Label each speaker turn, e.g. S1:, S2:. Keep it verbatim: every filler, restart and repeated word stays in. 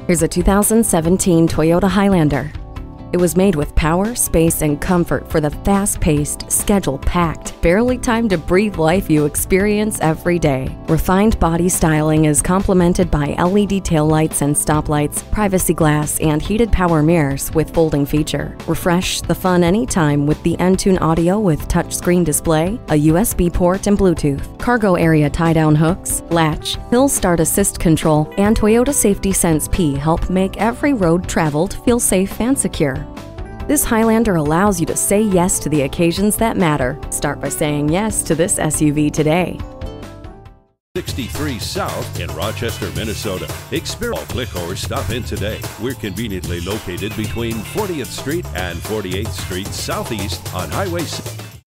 S1: Here's a two thousand seventeen Toyota Highlander. It was made with power, space, and comfort for the fast-paced, schedule-packed, barely time to breathe life you experience every day. Refined body styling is complemented by L E D taillights and stoplights, privacy glass, and heated power mirrors with folding feature. Refresh the fun anytime with the Entune audio with touchscreen display, a U S B port, and Bluetooth. Cargo area tie-down hooks, latch, hill start assist control, and Toyota Safety Sense P help make every road traveled feel safe and secure. This Highlander allows you to say yes to the occasions that matter. Start by saying yes to this S U V today.
S2: sixty-three South in Rochester, Minnesota. Experience, click or stop in today. We're conveniently located between fortieth Street and forty-eighth Street Southeast on Highway six.